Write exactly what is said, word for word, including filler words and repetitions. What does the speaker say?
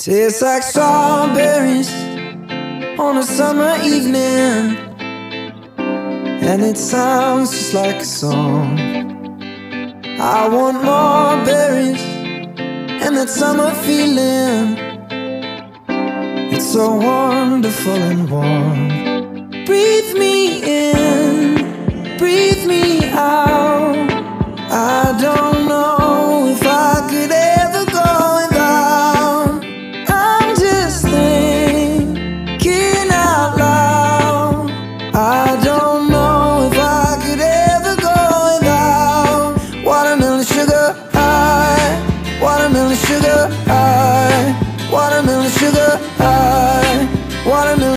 Tastes like strawberries on a summer evening, and it sounds just like a song. I want more berries and that summer feeling. It's so wonderful and warm. Breathe me in, breathe me out.